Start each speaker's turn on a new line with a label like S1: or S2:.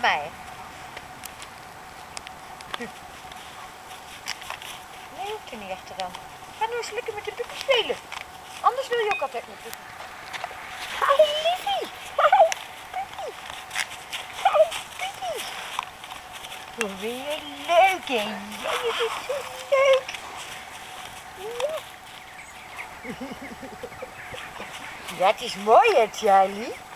S1: mij. Nee, hoeft er niet achter dan. Ga nou eens lekker met de puppy spelen. Anders wil je ook altijd met puppy. Hi, liefie. Hi, puppy. Hi, puppy. Hoe ben je leuk, hè? Ja, je bent zo leuk. Ja. Ja, het is mooi, hè, Charlie?